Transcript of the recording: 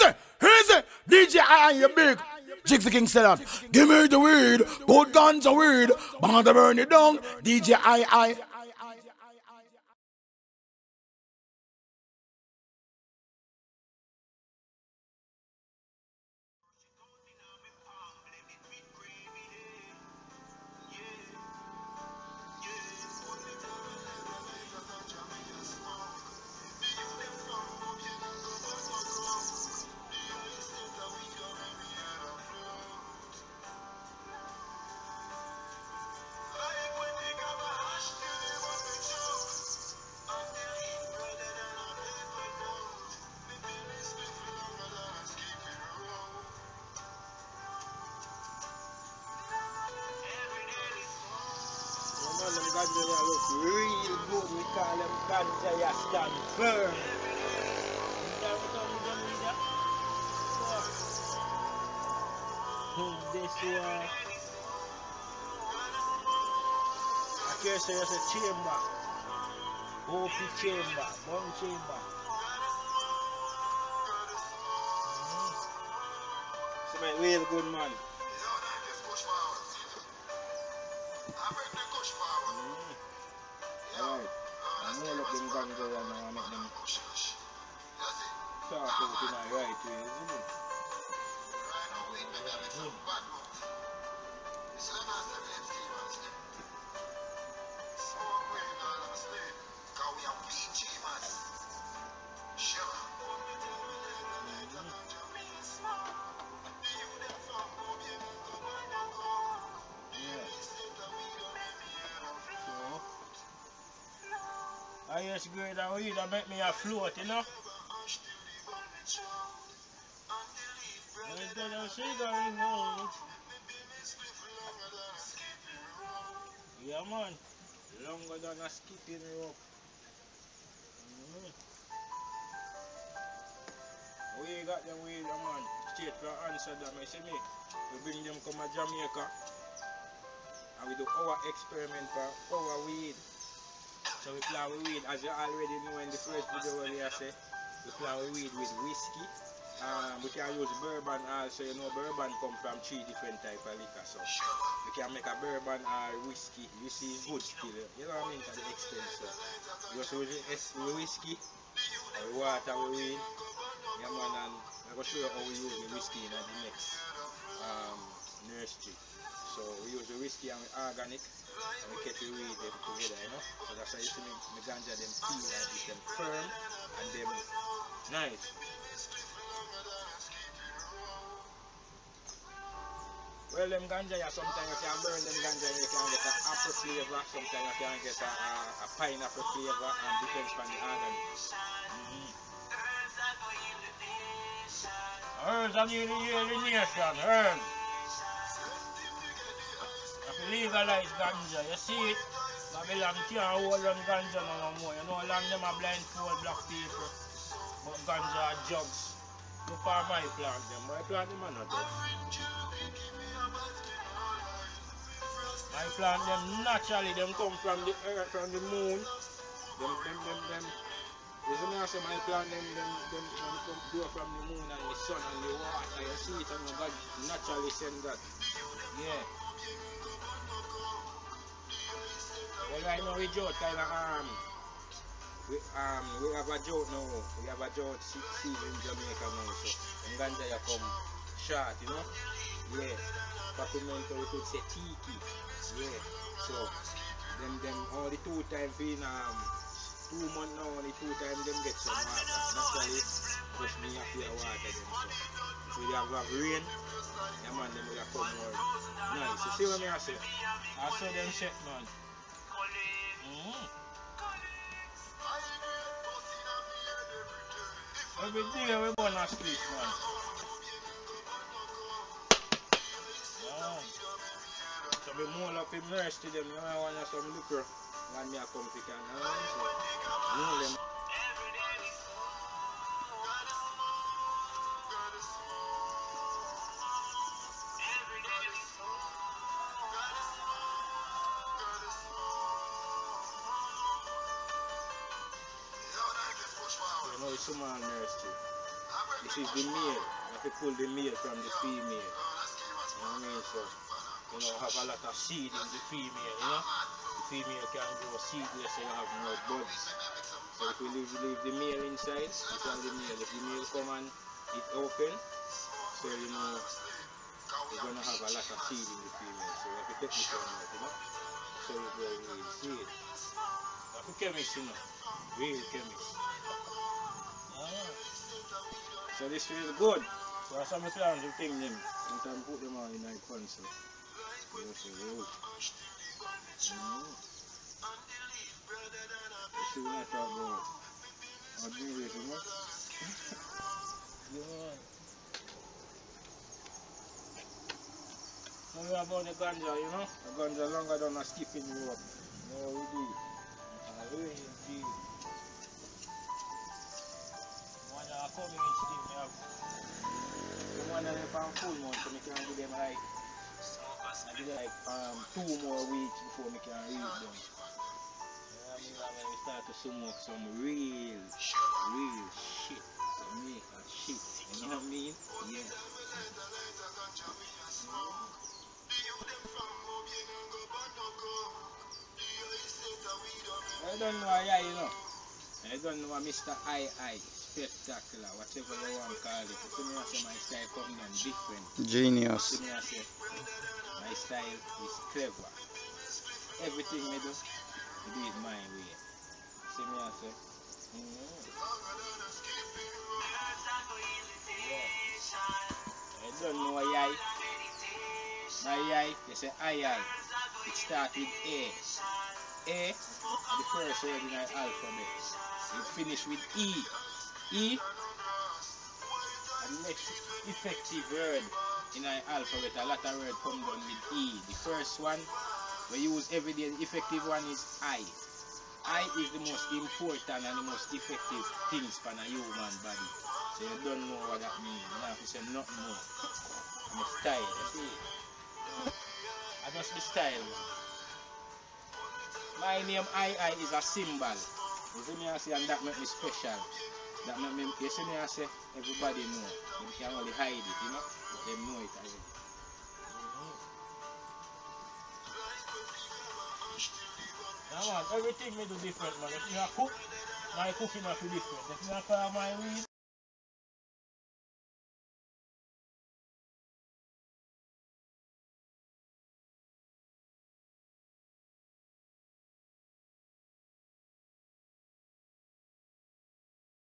easy. DJ I and you big. Jigsy King said that. Give me the weed, good guns of weed. Bang to burn it down. DJ I. Real good, we call them ganja, ya stand firm. This one, I can say it's a chamber, OP chamber, bone chamber. So my real good man. Alright, I'm all up them ganja and I make them talk out in the right way, isn't it? I used to go that weed that make me a float, you know? Yeah, man. Longer than a skipping rope. We got them weed, man. Straight from Amsterdam, you see me? We bring them come to Jamaica. And we do our experiment for our weed. So we plant weed, as you already know in the first video where I say, we plant weed with whiskey. We can use bourbon also, you know bourbon come from 3 different types of liquor. So we can make a bourbon or whiskey. Whiskey is good still, you know what I mean, to the extent. So we just use the whiskey, water with weed. Yeah man, and I'm going to show you how we use the whiskey in the next nursery. So we use the whiskey and we organic. And we catch the weed them together, you know. So that's why you see me ganja them peel and with them firm and them nice. Well, them ganja, sometimes you can burn them ganja, you can get an apple flavor, sometimes you can get a pineapple flavor, and depends on the organic. Herbs are the nation, herbs. Legalize ganja, you see it? Babylon can't hold on ganja no more. You know, long them are blindfold black people. But ganja are jugs. Look how I plant them. I plant them or not dead. I plant them naturally. Them come from the earth, from the moon. Them. You see me, I say my plant them come grow from the moon and the sun and the water. You see it and God naturally send that. Yeah. Well, right now we drought kind of we have a drought now. We have a drought season in Jamaica now, so ganja ya come short, you know. Yeah. Peppermento we could say tiki. Yeah. So them all the 2 times in 2 months now, only 2 times them get some water. Naturally, push me up here water them so. If we have rain, yeah man, them will come more nice. You see what I say? I saw them shit, man. Every day we burn a street, man. So we more up in nurse to them, you know, I want some liquor. When me a come pick and so you know them. You know, it's small nurse too. this is the male. You have to pull the male from the female. You know what I mean? So, you know, have a lot of seed in the female, you know? The female can grow seedless, so you have more buds. So if we leave the male inside, this one the male. If the male come and it open, so you know, we're gonna have a lot of seed in the female. So we have to take this one out, you know? So it's very real seed. That's a chemist, you know? Real chemist. So this feels good. So that's some plans to thing them. Sometimes put them all in my console. You see, oh. You see what I talk about? I'll do this, you know? Yeah. So we have about the ganja, you know? The ganja longer than a skipping rope. No, we do. Really deep. One are coming in steam, we have the one that are on full month, so we can give them like, I give them like 2 more weeks before we can read them. I mean, when we start to smoke some real shit, Jamaican shit, you know what I mean? Yeah. I don't know why, you know. I don't know Mr. I, spectacular, whatever you want to call it. You see me, I say my style coming on different. Genius. You see me, I say my style is clever. Everything I do it my way. You see me, I say. Yeah. I don't know why. My I, they say I. It starts with A. A, the first word in our alphabet. It finish with E. E, the next effective word in our alphabet. A lot of words come down with E. The first one we use every day, the effective one is I. I is the most important and the most effective things for a human body. So you don't know what that means. You have to say nothing more. I'm a style, you see? I just the style, man. My name I is a symbol. You see me I say, and that make me special. That make me, you see me I say, everybody know. They can only hide it, you know? But they know it already. Now man, everything me do different, man. If you cook, my cooking must be different. If you call my weed,